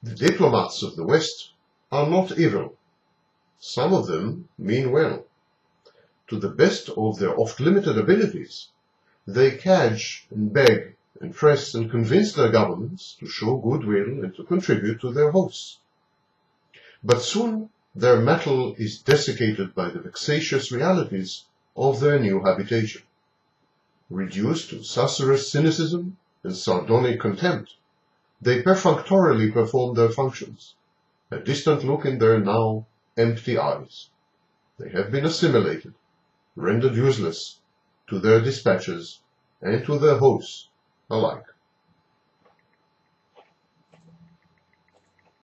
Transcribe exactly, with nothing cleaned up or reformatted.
The diplomats of the West are not evil. Some of them mean well. To the best of their oft-limited abilities, they cadge and beg and press and convince their governments to show goodwill and to contribute to their hosts. But soon their mettle is desiccated by the vexatious realities of their new habitation. Reduced to susurrus cynicism and sardonic contempt, they perfunctorily perform their functions, a distant look in their now empty eyes. They have been assimilated, rendered useless to their dispatches and to their hosts alike.